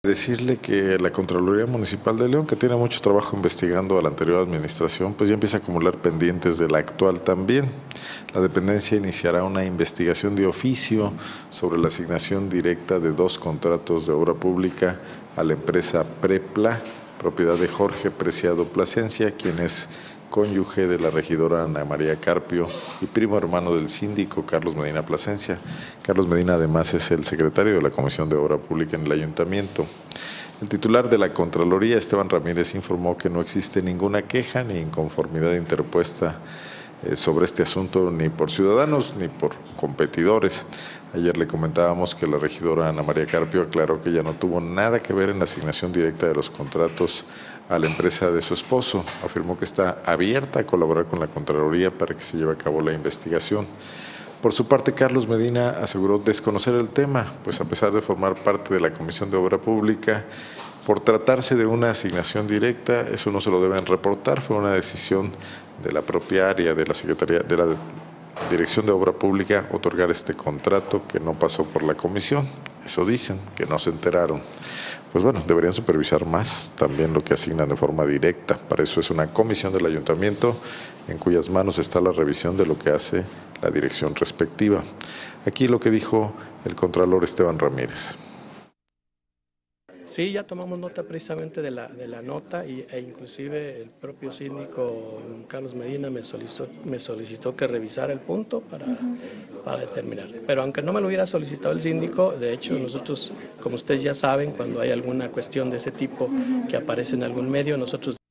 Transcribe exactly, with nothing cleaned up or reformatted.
Decirle que la Contraloría Municipal de León, que tiene mucho trabajo investigando a la anterior administración, pues ya empieza a acumular pendientes de la actual también. La dependencia iniciará una investigación de oficio sobre la asignación directa de dos contratos de obra pública a la empresa Prepla, propiedad de Jorge Preciado Plasencia, quien es cónyuge de la regidora Ana María Carpio y primo hermano del síndico Carlos Medina Plasencia. Carlos Medina además es el secretario de la Comisión de Obra Pública en el Ayuntamiento. El titular de la Contraloría, Esteban Ramírez, informó que no existe ninguna queja ni inconformidad interpuesta eh, sobre este asunto ni por ciudadanos ni por competidores. Ayer le comentábamos que la regidora Ana María Carpio aclaró que ella no tuvo nada que ver en la asignación directa de los contratos a la empresa de su esposo. Afirmó que está abierta a colaborar con la Contraloría para que se lleve a cabo la investigación. Por su parte, Carlos Medina aseguró desconocer el tema, pues a pesar de formar parte de la Comisión de Obra Pública, por tratarse de una asignación directa, eso no se lo deben reportar, fue una decisión de la propia área de la Secretaría de la Dirección de Obra Pública otorgar este contrato que no pasó por la comisión. Eso dicen, que no se enteraron. Pues bueno, deberían supervisar más también lo que asignan de forma directa. Para eso es una comisión del ayuntamiento en cuyas manos está la revisión de lo que hace la dirección respectiva. Aquí lo que dijo el contralor Esteban Ramírez. Sí, ya tomamos nota precisamente de la, de la nota y, e inclusive el propio síndico Carlos Medina me solicitó, me solicitó que revisara el punto para, uh-huh. para determinar. Pero aunque no me lo hubiera solicitado el síndico, de hecho nosotros, como ustedes ya saben, cuando hay alguna cuestión de ese tipo uh-huh. que aparece en algún medio, nosotros